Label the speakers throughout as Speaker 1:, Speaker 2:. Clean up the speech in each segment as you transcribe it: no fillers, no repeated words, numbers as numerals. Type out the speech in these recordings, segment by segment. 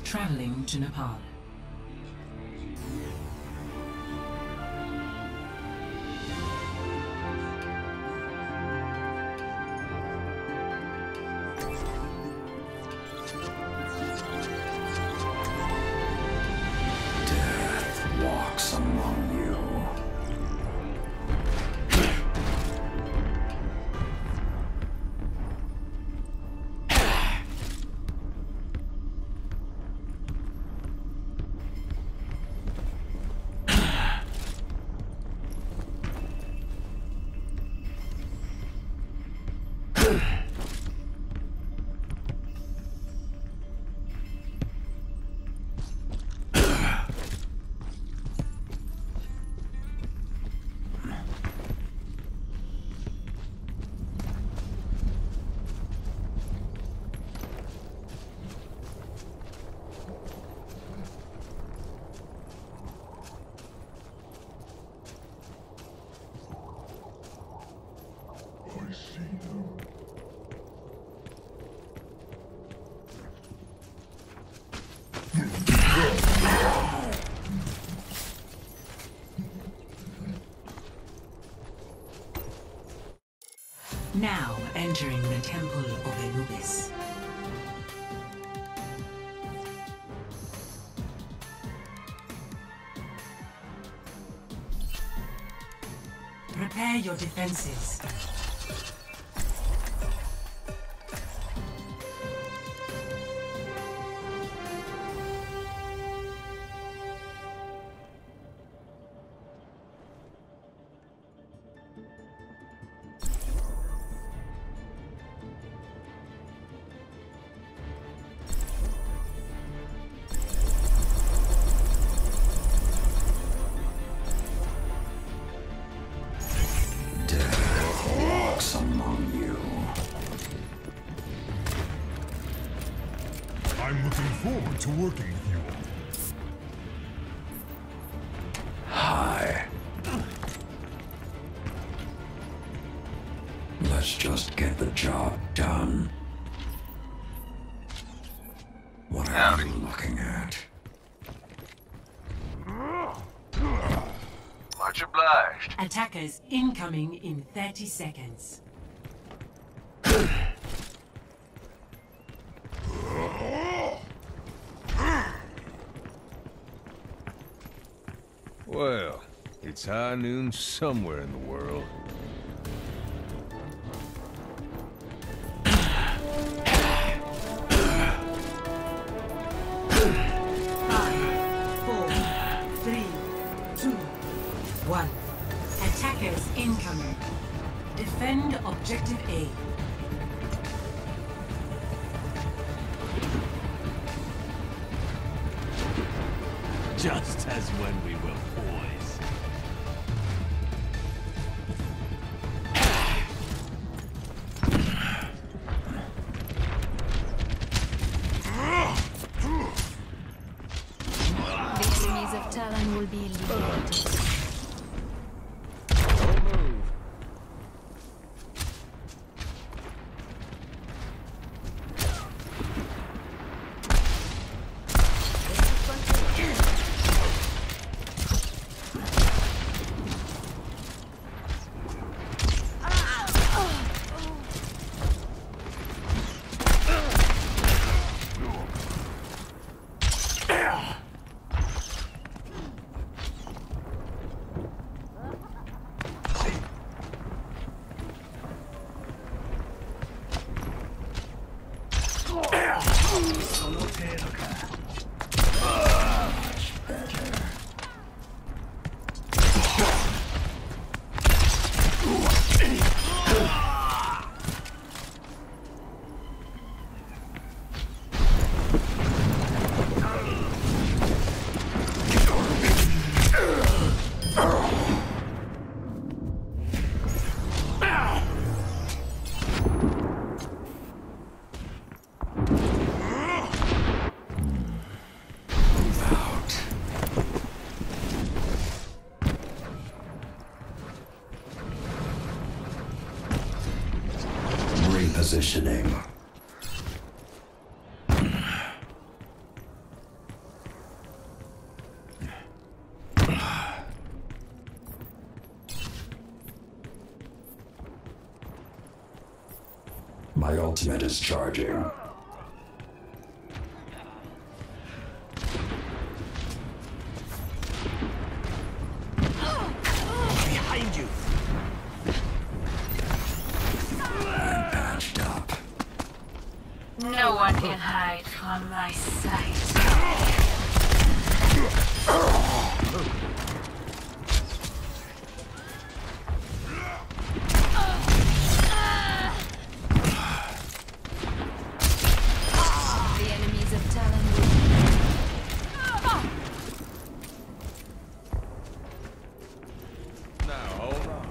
Speaker 1: Traveling to Nepal.
Speaker 2: Death walks among you.
Speaker 1: Now entering the Temple of Anubis. Prepare your defenses.
Speaker 3: I'm looking forward to working with you all.
Speaker 2: Hi. Let's just get the job done. What are you looking at?
Speaker 4: Much obliged.
Speaker 1: Attackers incoming in 30 seconds.
Speaker 5: Well, it's high noon somewhere in the world.
Speaker 1: Attackers incoming. Defend objective A.
Speaker 6: Just as when we were boys.
Speaker 7: The enemies of Talon will be liberated.
Speaker 2: Repositioning. My ultimate is charging.
Speaker 6: Behind you!
Speaker 2: I'm patched up.
Speaker 7: No one can hide from my sight. The enemies of Talon
Speaker 5: Now, hold on.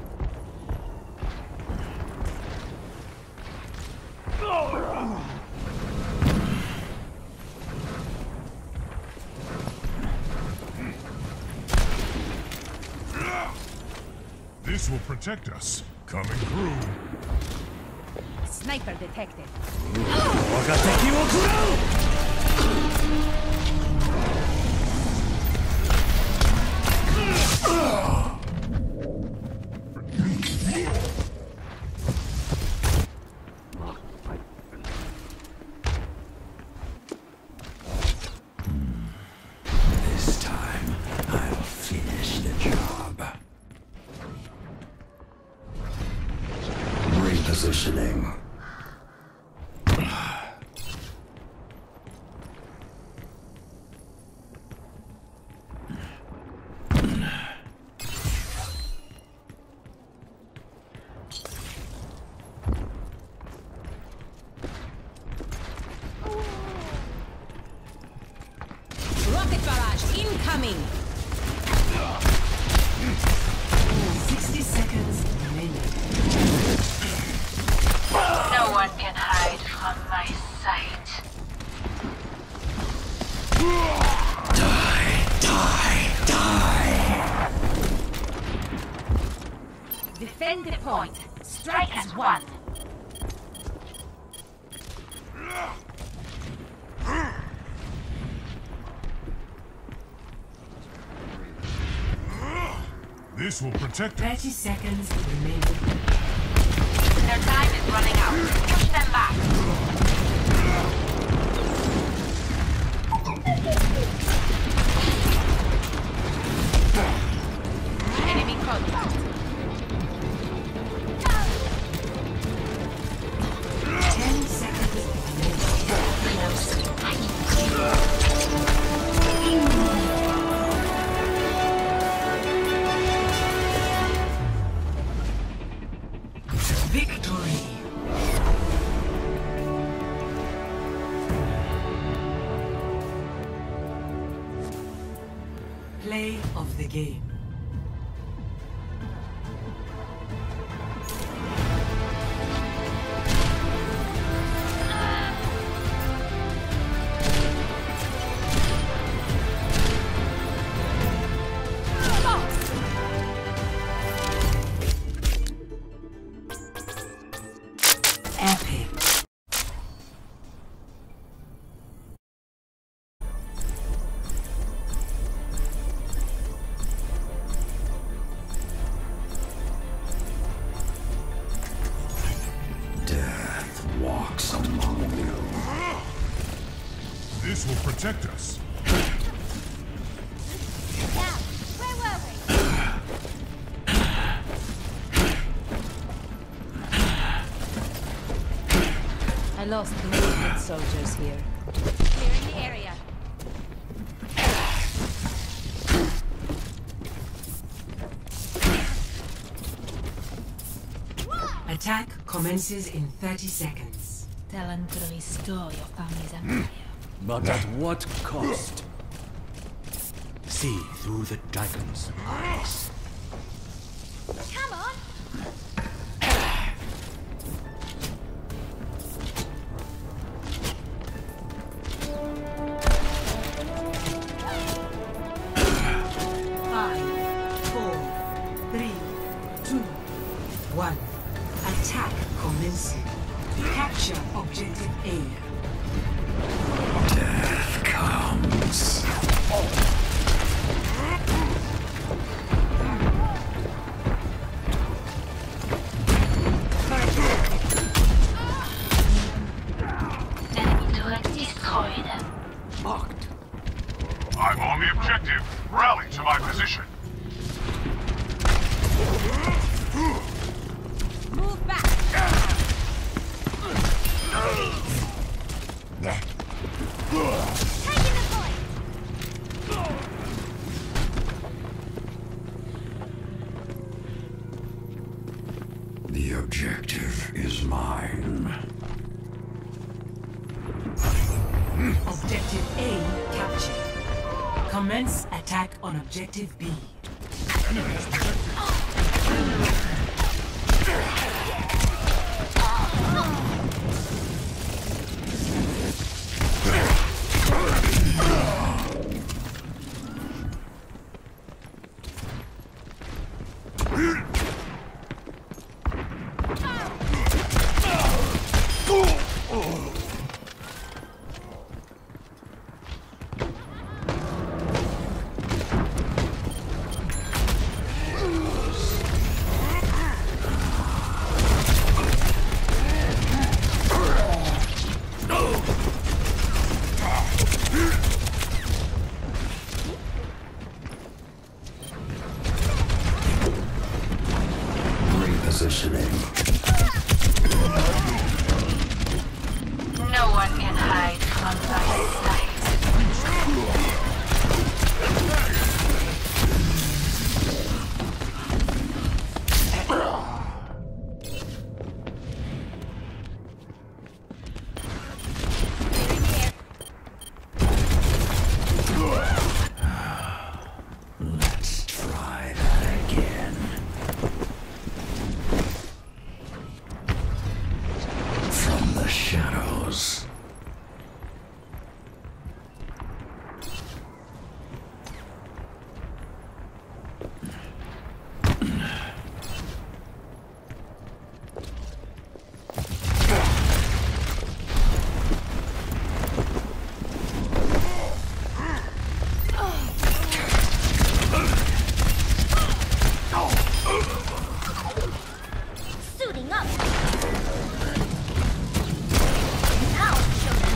Speaker 3: This will protect us. Coming through.
Speaker 7: Sniper detected.
Speaker 6: 我が敵を食らう
Speaker 2: This time, I'll finish the job. Repositioning.
Speaker 4: Rocket barrage incoming!
Speaker 1: 60 seconds remaining.
Speaker 7: No one can hide from my sight. Defend the point. Strike as one.
Speaker 3: This will protect us.
Speaker 1: 30 seconds remaining.
Speaker 7: Their time is running out. Push them back. Enemy contact.
Speaker 1: 10 seconds Victory! Play of the game. Epic.
Speaker 2: Death walks among you.
Speaker 3: This will protect us.
Speaker 7: Where were we?
Speaker 4: I lost movement soldiers here.
Speaker 7: Clearing the area.
Speaker 1: Attack commences in 30 seconds.
Speaker 7: Talon could restore your family's empire.
Speaker 6: But at what cost? See through the dragon's eyes.
Speaker 7: Come on!
Speaker 1: Five, 4, 3, 2, 1. Attack commencing. Capture objective A.
Speaker 2: Death comes.
Speaker 3: I'm on the objective. Rally to my position.
Speaker 4: Move back. Taking the point.
Speaker 2: The objective is mine.
Speaker 1: Objective A captured. Commence attack on Objective B.
Speaker 2: Repositioning.
Speaker 7: No one can hide from my sight.
Speaker 2: Let's try that again. From the shadows.
Speaker 4: Suiting up. Now show them.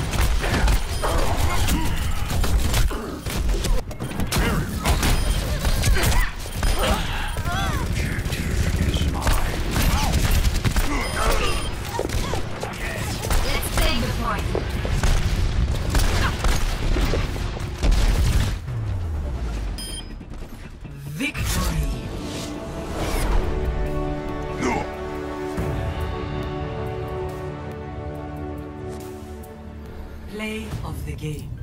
Speaker 2: Objective is mine.
Speaker 7: Let's take the point.
Speaker 1: Victory! Play of the game.